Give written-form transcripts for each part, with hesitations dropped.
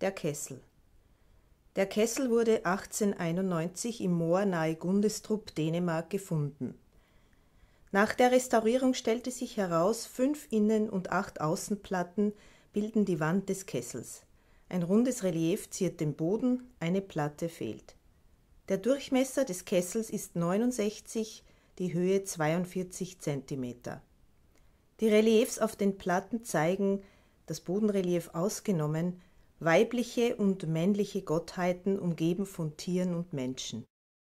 Der Kessel. Der Kessel wurde 1891 im Moor nahe Gundestrup, Dänemark, gefunden. Nach der Restaurierung stellte sich heraus, 5 Innen- und 8 Außenplatten bilden die Wand des Kessels. Ein rundes Relief ziert den Boden, eine Platte fehlt. Der Durchmesser des Kessels ist 69, die Höhe 42 cm. Die Reliefs auf den Platten zeigen, das Bodenrelief ausgenommen, weibliche und männliche Gottheiten umgeben von Tieren und Menschen.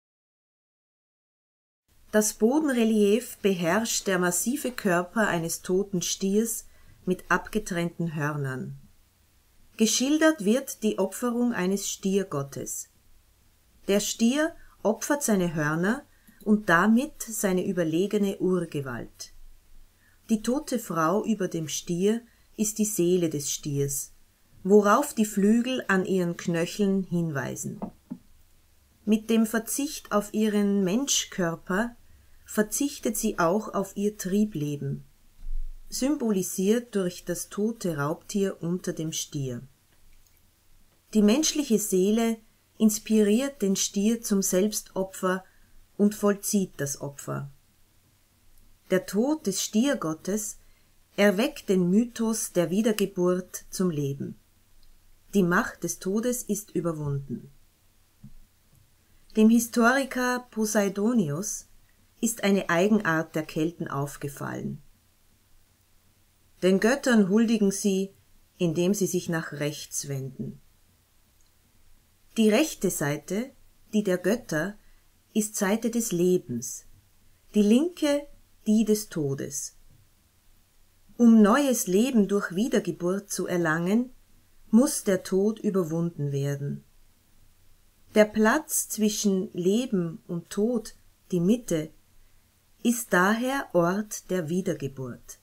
Das Bodenrelief beherrscht der massive Körper eines toten Stiers mit abgetrennten Hörnern. Geschildert wird die Opferung eines Stiergottes. Der Stier opfert seine Hörner und damit seine überlegene Urgewalt. Die tote Frau über dem Stier ist die Seele des Stiers, worauf die Flügel an ihren Knöcheln hinweisen. Mit dem Verzicht auf ihren Menschkörper verzichtet sie auch auf ihr Triebleben, symbolisiert durch das tote Raubtier unter dem Stier. Die menschliche Seele inspiriert den Stier zum Selbstopfer und vollzieht das Opfer. Der Tod des Stiergottes erweckt den Mythos der Wiedergeburt zum Leben. Die Macht des Todes ist überwunden. Dem Historiker Poseidonius ist eine Eigenart der Kelten aufgefallen. Den Göttern huldigen sie, indem sie sich nach rechts wenden. Die rechte Seite, die der Götter, ist Seite des Lebens, die linke die des Todes. Um neues Leben durch Wiedergeburt zu erlangen, muss der Tod überwunden werden. Der Platz zwischen Leben und Tod, die Mitte, ist daher Ort der Wiedergeburt.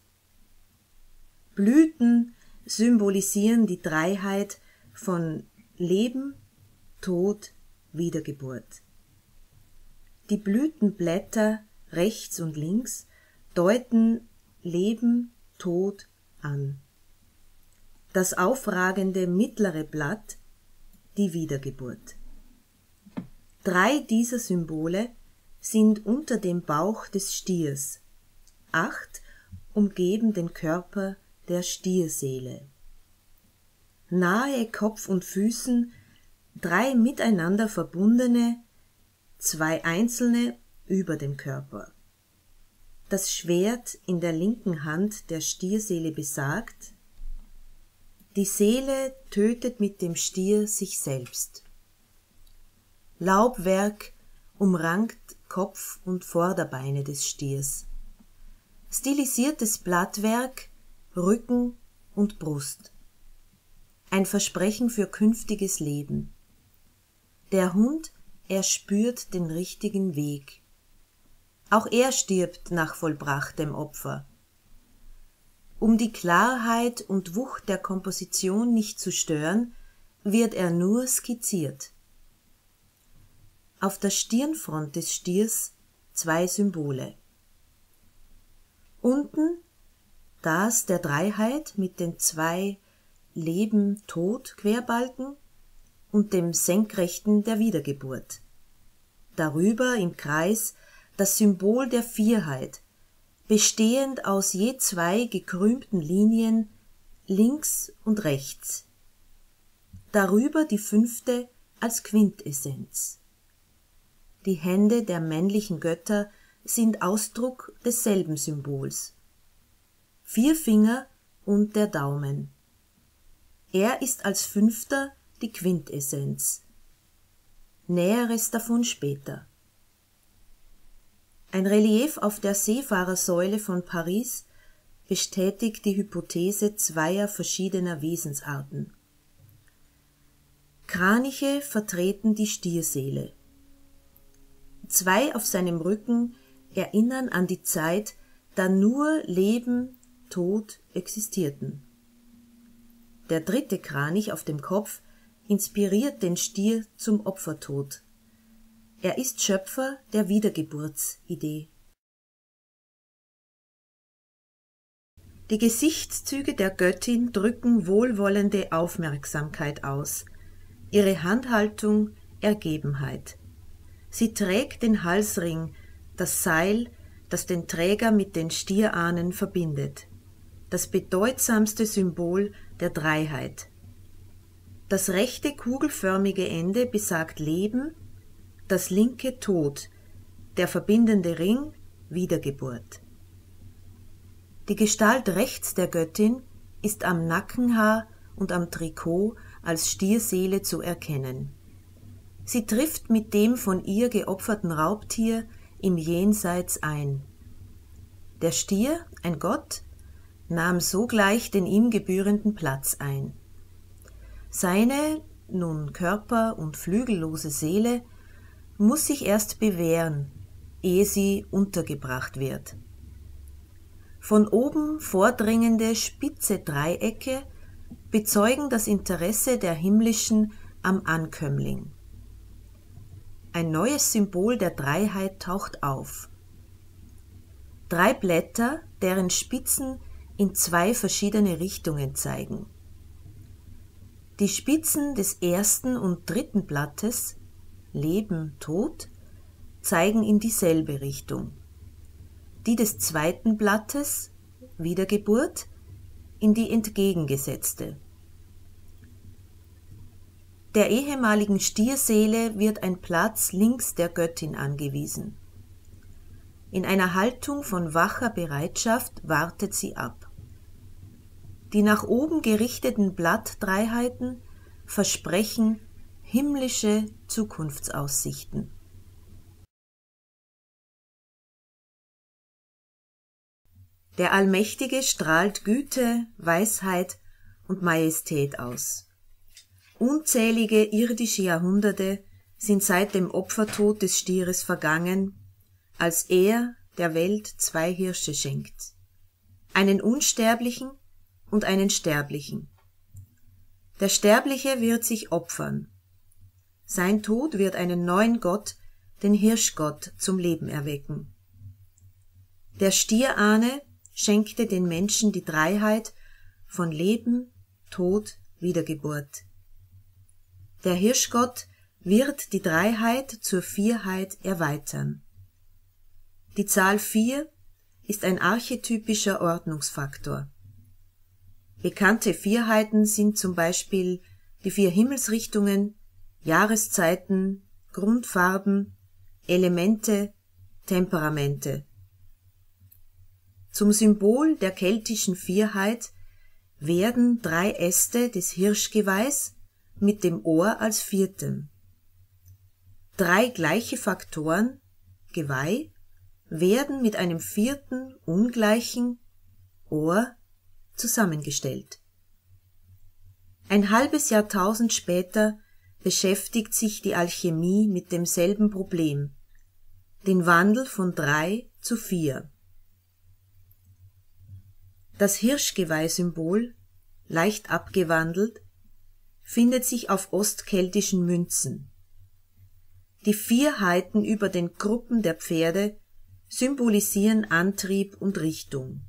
Blüten symbolisieren die Dreiheit von Leben, Tod, Wiedergeburt. Die Blütenblätter rechts und links deuten Leben, Tod an. Das aufragende mittlere Blatt die Wiedergeburt. 3 dieser Symbole sind unter dem Bauch des Stiers, 8 umgeben den Körper der Stierseele. Nahe Kopf und Füßen 3 miteinander verbundene, 2 einzelne über dem Körper. Das Schwert in der linken Hand der Stierseele besagt: Die Seele tötet mit dem Stier sich selbst. Laubwerk umrankt Kopf und Vorderbeine des Stiers. Stilisiertes Blattwerk, Rücken und Brust. Ein Versprechen für künftiges Leben. Der Hund erspürt den richtigen Weg. Auch er stirbt nach vollbrachtem Opfer. Um die Klarheit und Wucht der Komposition nicht zu stören, wird er nur skizziert. Auf der Stirnfront des Stiers 2 Symbole. Unten das der Dreiheit mit den 2 Leben-Tod-Querbalken und dem Senkrechten der Wiedergeburt. Darüber im Kreis das Symbol der Vierheit, bestehend aus je 2 gekrümmten Linien links und rechts. Darüber die 5. als Quintessenz. Die Hände der männlichen Götter sind Ausdruck desselben Symbols. 4 Finger und der Daumen. Er ist als 5. die Quintessenz. Näheres davon später. Ein Relief auf der Seefahrersäule von Paris bestätigt die Hypothese 2 verschiedener Wesensarten. Kraniche vertreten die Stierseele. 2 auf seinem Rücken erinnern an die Zeit, da nur Leben, Tod existierten. Der 3. Kranich auf dem Kopf inspiriert den Stier zum Opfertod. Er ist Schöpfer der Wiedergeburtsidee. Die Gesichtszüge der Göttin drücken wohlwollende Aufmerksamkeit aus, ihre Handhaltung Ergebenheit. Sie trägt den Halsring, das Seil, das den Träger mit den Stierahnen verbindet, das bedeutsamste Symbol der Dreiheit. Das rechte kugelförmige Ende besagt Leben, das linke Tod, der verbindende Ring Wiedergeburt. Die Gestalt rechts der Göttin ist am Nackenhaar und am Trikot als Stierseele zu erkennen. Sie trifft mit dem von ihr geopferten Raubtier im Jenseits ein. Der Stier, ein Gott, nahm sogleich den ihm gebührenden Platz ein. Seine, nun körper- und flügellose Seele muss sich erst bewähren, ehe sie untergebracht wird. Von oben vordringende spitze Dreiecke bezeugen das Interesse der Himmlischen am Ankömmling. Ein neues Symbol der Dreiheit taucht auf. 3 Blätter, deren Spitzen in 2 verschiedene Richtungen zeigen. Die Spitzen des ersten und dritten Blattes, Leben, Tod, zeigen in dieselbe Richtung. Die des zweiten Blattes, Wiedergeburt, in die entgegengesetzte. Der ehemaligen Stierseele wird ein Platz links der Göttin angewiesen. In einer Haltung von wacher Bereitschaft wartet sie ab. Die nach oben gerichteten Blattdreiheiten versprechen himmlische Zukunftsaussichten. Der Allmächtige strahlt Güte, Weisheit und Majestät aus. Unzählige irdische Jahrhunderte sind seit dem Opfertod des Stieres vergangen, als er der Welt 2 Hirsche schenkt, einen unsterblichen und einen sterblichen. Der Sterbliche wird sich opfern. Sein Tod wird einen neuen Gott, den Hirschgott, zum Leben erwecken. Der Stierahne schenkte den Menschen die Dreiheit von Leben, Tod, Wiedergeburt. Der Hirschgott wird die Dreiheit zur Vierheit erweitern. Die Zahl 4 ist ein archetypischer Ordnungsfaktor. Bekannte Vierheiten sind zum Beispiel die 4 Himmelsrichtungen, Jahreszeiten, Grundfarben, Elemente, Temperamente. Zum Symbol der keltischen Vierheit werden 3 Äste des Hirschgeweihs mit dem Ohr als 4. 3 gleiche Faktoren, Geweih, werden mit einem 4. ungleichen Ohr zusammengestellt. Ein halbes Jahrtausend später beschäftigt sich die Alchemie mit demselben Problem, den Wandel von 3 zu 4. Das Hirschgeweih-Symbol, leicht abgewandelt, findet sich auf ostkeltischen Münzen. Die Vierheiten über den Gruppen der Pferde symbolisieren Antrieb und Richtung.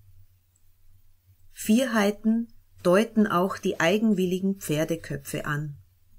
Vierheiten deuten auch die eigenwilligen Pferdeköpfe an.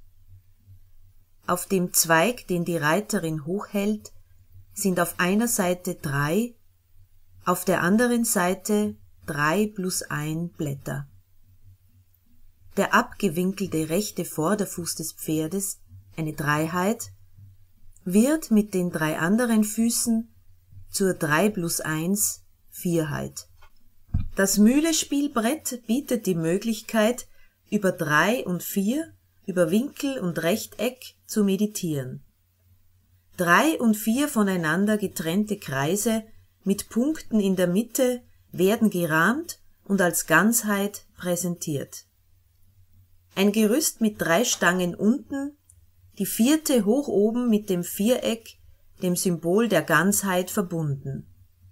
Auf dem Zweig, den die Reiterin hochhält, sind auf einer Seite 3, auf der anderen Seite 3 + 1 Blätter. Der abgewinkelte rechte Vorderfuß des Pferdes, eine Dreiheit, wird mit den 3 anderen Füßen zur 3 + 1 Vierheit. Das Mühlespielbrett bietet die Möglichkeit, über 3 und 4, über Winkel und Rechteck zu meditieren. 3 und 4 voneinander getrennte Kreise mit Punkten in der Mitte werden gerahmt und als Ganzheit präsentiert. Ein Gerüst mit 3 Stangen unten, die 4. hoch oben mit dem Viereck, dem Symbol der Ganzheit, verbunden.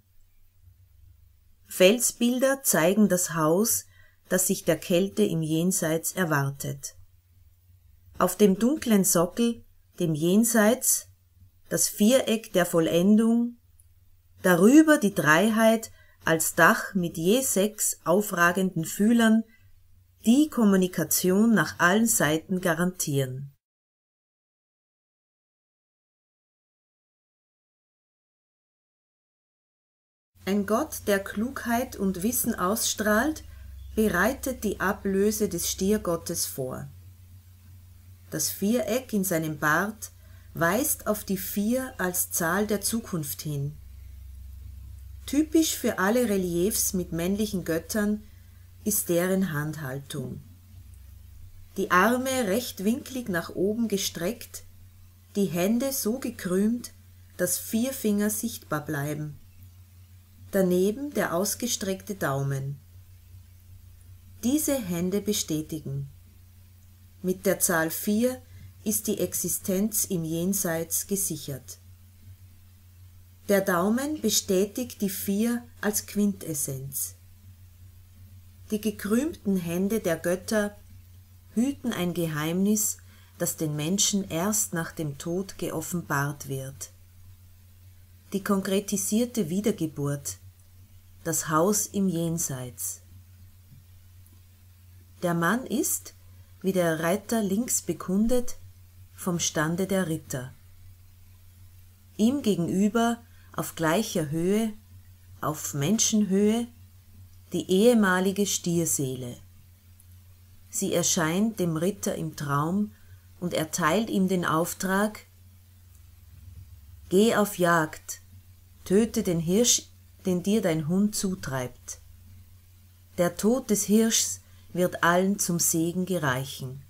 Felsbilder zeigen das Haus, das sich der Kälte im Jenseits erwartet. Auf dem dunklen Sockel, dem Jenseits, das Viereck der Vollendung, darüber die Dreiheit als Dach mit je 6 aufragenden Fühlern, die Kommunikation nach allen Seiten garantieren. Ein Gott, der Klugheit und Wissen ausstrahlt, bereitet die Ablöse des Stiergottes vor. Das Viereck in seinem Bart weist auf die 4 als Zahl der Zukunft hin. Typisch für alle Reliefs mit männlichen Göttern ist deren Handhaltung. Die Arme rechtwinklig nach oben gestreckt, die Hände so gekrümmt, dass 4 Finger sichtbar bleiben. Daneben der ausgestreckte Daumen. Diese Hände bestätigen: Mit der Zahl 4 ist die Existenz im Jenseits gesichert. Der Daumen bestätigt die 4 als Quintessenz. Die gekrümmten Hände der Götter hüten ein Geheimnis, das den Menschen erst nach dem Tod geoffenbart wird. Die konkretisierte Wiedergeburt, das Haus im Jenseits. Der Mann ist, wie der Reiter links bekundet, vom Stande der Ritter. Ihm gegenüber auf gleicher Höhe, auf Menschenhöhe, die ehemalige Stierseele. Sie erscheint dem Ritter im Traum und erteilt ihm den Auftrag: Geh auf Jagd, töte den Hirsch, den dir dein Hund zutreibt. Der Tod des Hirschs wird allen zum Segen gereichen.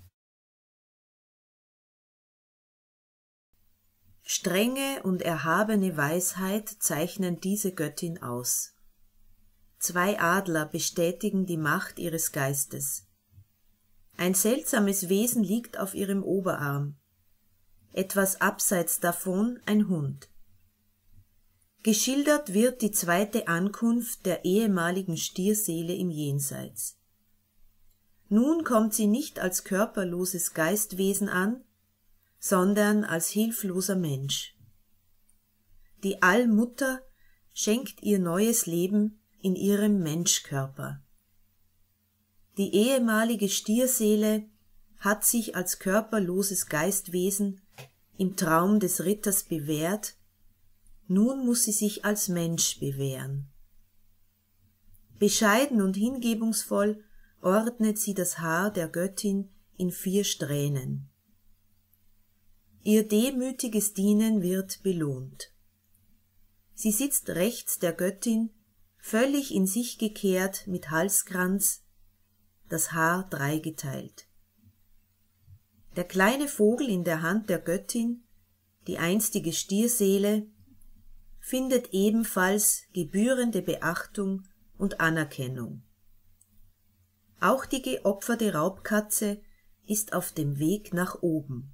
Strenge und erhabene Weisheit zeichnen diese Göttin aus. 2 Adler bestätigen die Macht ihres Geistes. Ein seltsames Wesen liegt auf ihrem Oberarm. Etwas abseits davon ein Hund. Geschildert wird die 2. Ankunft der ehemaligen Stierseele im Jenseits. Nun kommt sie nicht als körperloses Geistwesen an, sondern als hilfloser Mensch. Die Allmutter schenkt ihr neues Leben in ihrem Menschkörper. Die ehemalige Stierseele hat sich als körperloses Geistwesen im Traum des Ritters bewährt, nun muss sie sich als Mensch bewähren. Bescheiden und hingebungsvoll ordnet sie das Haar der Göttin in 4 Strähnen. Ihr demütiges Dienen wird belohnt. Sie sitzt rechts der Göttin, völlig in sich gekehrt mit Halskranz, das Haar dreigeteilt. Der kleine Vogel in der Hand der Göttin, die einstige Stierseele, findet ebenfalls gebührende Beachtung und Anerkennung. Auch die geopferte Raubkatze ist auf dem Weg nach oben.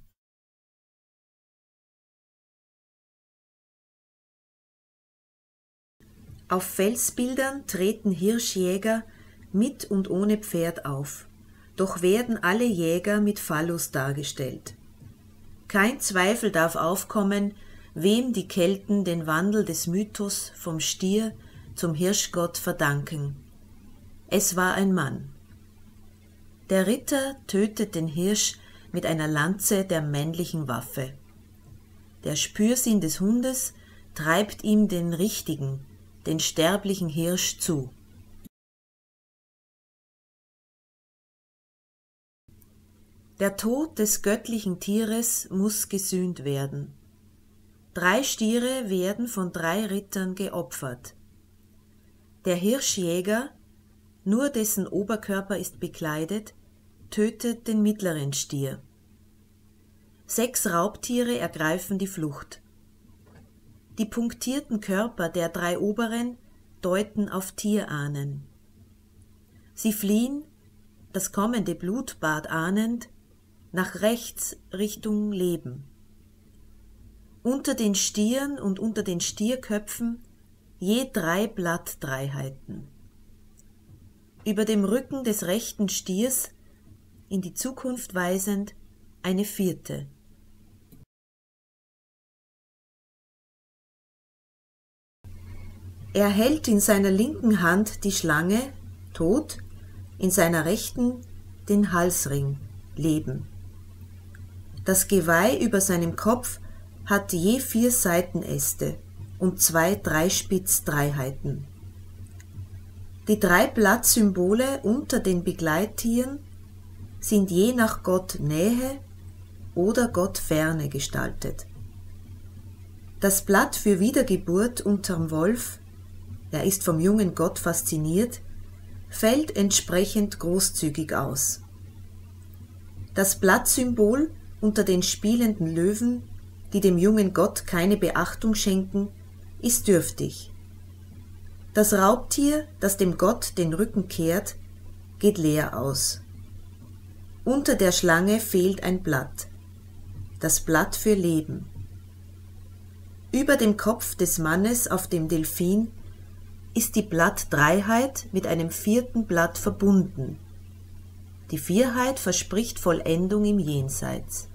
Auf Felsbildern treten Hirschjäger mit und ohne Pferd auf, doch werden alle Jäger mit Phallus dargestellt. Kein Zweifel darf aufkommen, wem die Kelten den Wandel des Mythos vom Stier zum Hirschgott verdanken. Es war ein Mann. Der Ritter tötet den Hirsch mit einer Lanze der männlichen Waffe. Der Spürsinn des Hundes treibt ihm den richtigen, den sterblichen Hirsch zu. Der Tod des göttlichen Tieres muss gesühnt werden. 3 Stiere werden von 3 Rittern geopfert. Der Hirschjäger, nur dessen Oberkörper ist bekleidet, tötet den mittleren Stier. 6 Raubtiere ergreifen die Flucht. Die punktierten Körper der 3 oberen deuten auf Tierahnen. Sie fliehen, das kommende Blutbad ahnend, nach rechts Richtung Leben. Unter den Stieren und unter den Stierköpfen je 3 Blattdreiheiten. Über dem Rücken des rechten Stiers, in die Zukunft weisend, eine 4. Er hält in seiner linken Hand die Schlange, Tod, in seiner rechten den Halsring, Leben. Das Geweih über seinem Kopf hat je 4 Seitenäste und 2 Dreispitz-Dreiheiten. Die 3 Blattsymbole unter den Begleittieren sind je nach Gott Nähe oder Gott Ferne gestaltet. Das Blatt für Wiedergeburt unterm Wolf, er ist vom jungen Gott fasziniert, fällt entsprechend großzügig aus. Das Blattsymbol unter den spielenden Löwen, die dem jungen Gott keine Beachtung schenken, ist dürftig. Das Raubtier, das dem Gott den Rücken kehrt, geht leer aus. Unter der Schlange fehlt ein Blatt, das Blatt für Leben. Über dem Kopf des Mannes auf dem Delphin ist die Blattdreiheit mit einem 4. Blatt verbunden. Die Vierheit verspricht Vollendung im Jenseits.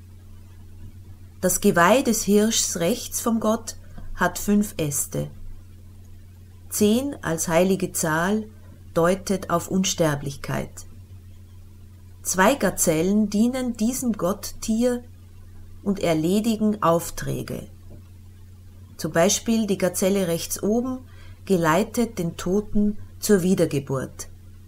Das Geweih des Hirschs rechts vom Gott hat 5 Äste. 10 als heilige Zahl deutet auf Unsterblichkeit. 2 Gazellen dienen diesem Gott-Tier und erledigen Aufträge. Zum Beispiel die Gazelle rechts oben geleitet den Toten zur Wiedergeburt.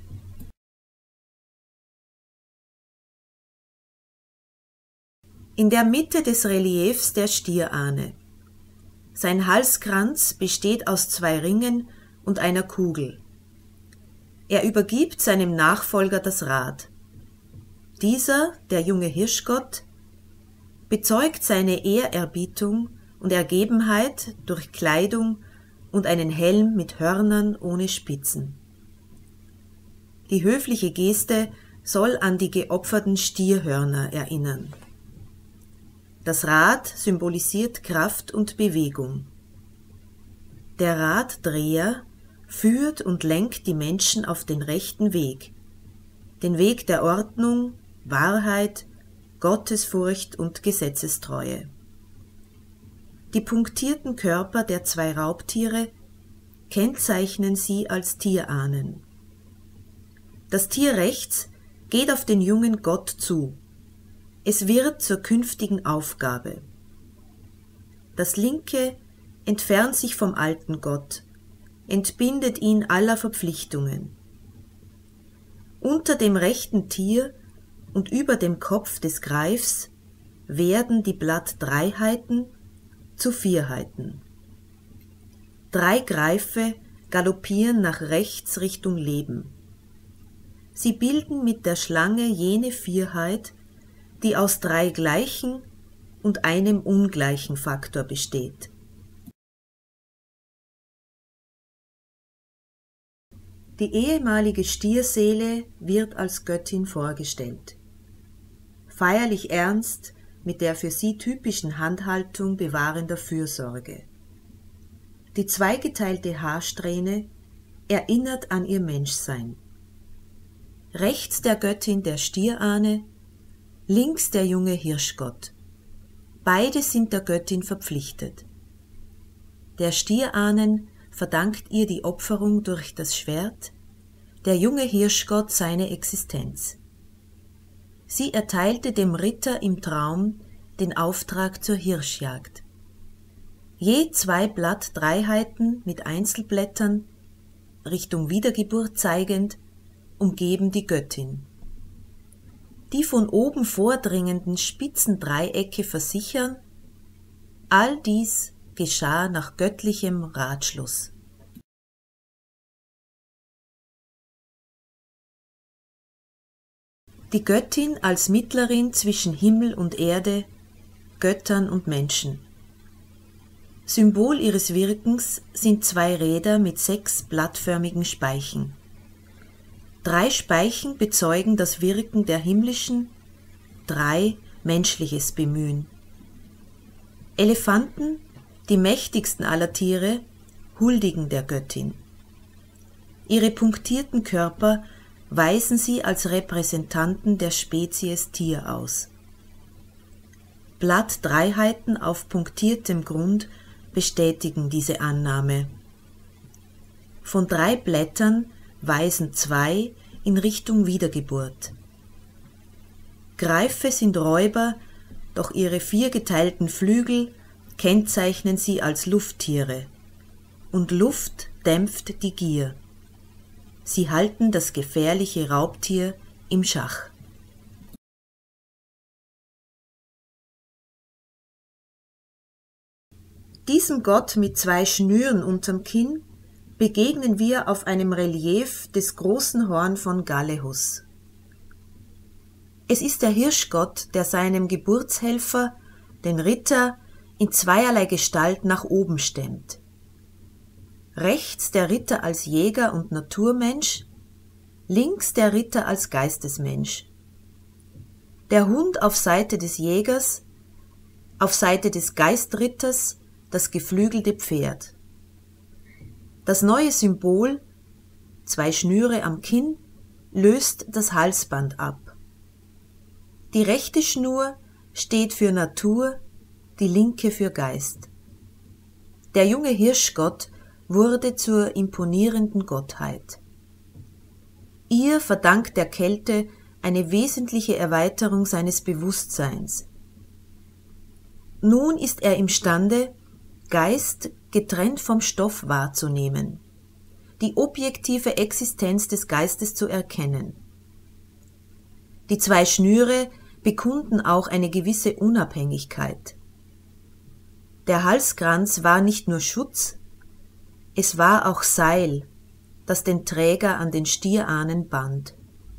In der Mitte des Reliefs der Stierahne. Sein Halskranz besteht aus 2 Ringen und einer Kugel. Er übergibt seinem Nachfolger das Rad. Dieser, der junge Hirschgott, bezeugt seine Ehrerbietung und Ergebenheit durch Kleidung und einen Helm mit Hörnern ohne Spitzen. Die höfliche Geste soll an die geopferten Stierhörner erinnern. Das Rad symbolisiert Kraft und Bewegung. Der Raddreher führt und lenkt die Menschen auf den rechten Weg, den Weg der Ordnung, Wahrheit, Gottesfurcht und Gesetzestreue. Die punktierten Körper der 2 Raubtiere kennzeichnen sie als Tierahnen. Das Tier rechts geht auf den jungen Gott zu. Es wird zur künftigen Aufgabe. Das linke entfernt sich vom alten Gott, entbindet ihn aller Verpflichtungen. Unter dem rechten Tier und über dem Kopf des Greifs werden die Blattdreiheiten zu Vierheiten. 3 Greife galoppieren nach rechts Richtung Leben. Sie bilden mit der Schlange jene Vierheit, die aus 3 gleichen und einem ungleichen Faktor besteht. Die ehemalige Stierseele wird als Göttin vorgestellt. Feierlich ernst mit der für sie typischen Handhaltung bewahrender Fürsorge. Die zweigeteilte Haarsträhne erinnert an ihr Menschsein. Rechts der Göttin der Stierahne, links der junge Hirschgott. Beide sind der Göttin verpflichtet. Der Stierahnen verdankt ihr die Opferung durch das Schwert, der junge Hirschgott seine Existenz. Sie erteilte dem Ritter im Traum den Auftrag zur Hirschjagd. Je 2 Blattdreiheiten mit Einzelblättern, Richtung Wiedergeburt zeigend, umgeben die Göttin. Die von oben vordringenden spitzen Dreiecke versichern, all dies geschah nach göttlichem Ratschluss. Die Göttin als Mittlerin zwischen Himmel und Erde, Göttern und Menschen. Symbol ihres Wirkens sind 2 Räder mit 6 blattförmigen Speichen. 3 Speichen bezeugen das Wirken der himmlischen, 3 menschliches Bemühen. Elefanten, die mächtigsten aller Tiere, huldigen der Göttin. Ihre punktierten Körper weisen sie als Repräsentanten der Spezies Tier aus. Blattdreiheiten auf punktiertem Grund bestätigen diese Annahme. Von 3 Blättern weisen 2 in Richtung Wiedergeburt. Greife sind Räuber, doch ihre 4 geteilten Flügel kennzeichnen sie als Lufttiere. Und Luft dämpft die Gier. Sie halten das gefährliche Raubtier im Schach. Diesem Gott mit 2 Schnüren unterm Kinn begegnen wir auf einem Relief des großen Horn von Galehus. Es ist der Hirschgott, der seinem Geburtshelfer, den Ritter, in zweierlei Gestalt nach oben stemmt. Rechts der Ritter als Jäger und Naturmensch, links der Ritter als Geistesmensch. Der Hund auf Seite des Jägers, auf Seite des Geistritters das geflügelte Pferd. Das neue Symbol, 2 Schnüre am Kinn, löst das Halsband ab. Die rechte Schnur steht für Natur, die linke für Geist. Der junge Hirschgott wurde zur imponierenden Gottheit. Ihr verdankt der Kälte eine wesentliche Erweiterung seines Bewusstseins. Nun ist er imstande, Geist getrennt vom Stoff wahrzunehmen, die objektive Existenz des Geistes zu erkennen. Die 2 Schnüre bekunden auch eine gewisse Unabhängigkeit. Der Halskranz war nicht nur Schutz, es war auch Seil, das den Träger an den Stierahnen band.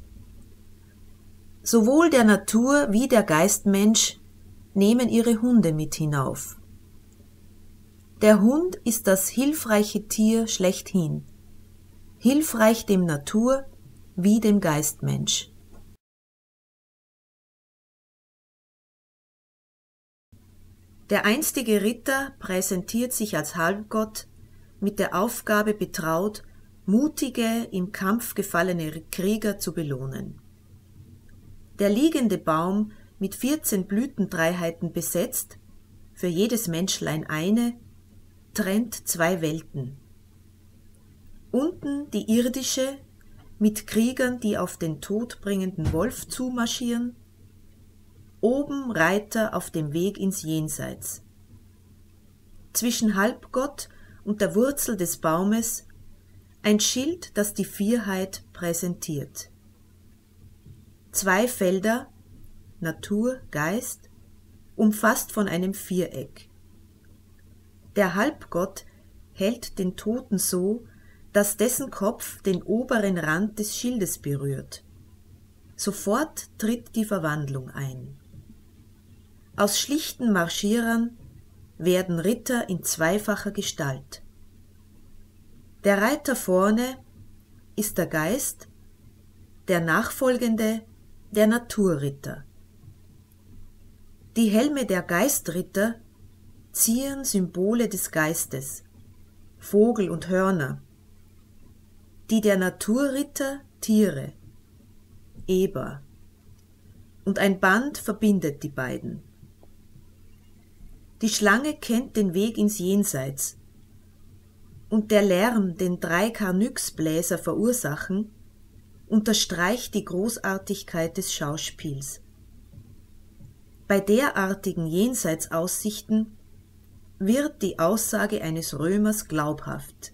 Sowohl der Natur- wie der Geistmensch nehmen ihre Hunde mit hinauf. Der Hund ist das hilfreiche Tier schlechthin, hilfreich dem Natur- wie dem Geistmensch. Der einstige Ritter präsentiert sich als Halbgott, mit der Aufgabe betraut, mutige, im Kampf gefallene Krieger zu belohnen. Der liegende Baum, mit 14 Blütendreiheiten besetzt, für jedes Menschlein eine, trennt 2 Welten. Unten die irdische, mit Kriegern, die auf den todbringenden Wolf zumarschieren, oben Reiter auf dem Weg ins Jenseits. Zwischen Halbgott und der Wurzel des Baumes ein Schild, das die Vierheit präsentiert. 2 Felder, Natur, Geist, umfasst von einem Viereck. Der Halbgott hält den Toten so, dass dessen Kopf den oberen Rand des Schildes berührt. Sofort tritt die Verwandlung ein. Aus schlichten Marschierern werden Ritter in zweifacher Gestalt. Der Reiter vorne ist der Geist, der nachfolgende der Naturritter. Die Helme der Geistritter zieren Symbole des Geistes, Vogel und Hörner, die der Naturritter Tiere, Eber, und ein Band verbindet die beiden. Die Schlange kennt den Weg ins Jenseits, und der Lärm, den 3 Karnyxbläser verursachen, unterstreicht die Großartigkeit des Schauspiels. Bei derartigen Jenseitsaussichten wird die Aussage eines Römers glaubhaft.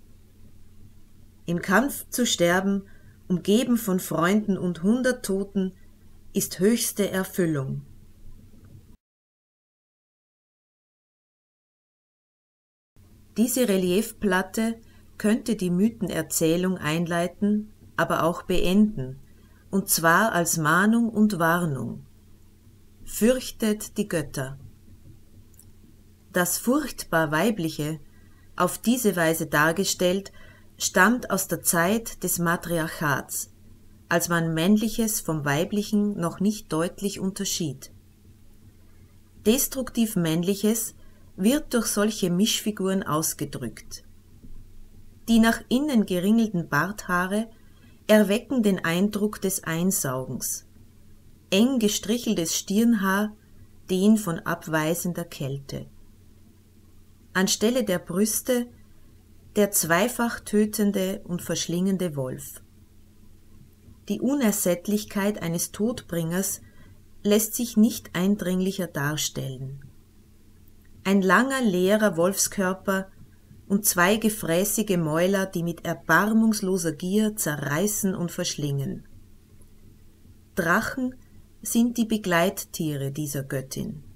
Im Kampf zu sterben, umgeben von Freunden und 100 Toten, ist höchste Erfüllung. Diese Reliefplatte könnte die Mythenerzählung einleiten, aber auch beenden, und zwar als Mahnung und Warnung. Fürchtet die Götter. Das furchtbar Weibliche, auf diese Weise dargestellt, stammt aus der Zeit des Matriarchats, als man Männliches vom Weiblichen noch nicht deutlich unterschied. Destruktiv Männliches wird durch solche Mischfiguren ausgedrückt. Die nach innen geringelten Barthaare erwecken den Eindruck des Einsaugens, eng gestricheltes Stirnhaar den von abweisender Kälte. Anstelle der Brüste der zweifach tötende und verschlingende Wolf. Die Unersättlichkeit eines Todbringers lässt sich nicht eindringlicher darstellen. Ein langer, leerer Wolfskörper und zwei gefräßige Mäuler, die mit erbarmungsloser Gier zerreißen und verschlingen. Drachen sind die Begleittiere dieser Göttin.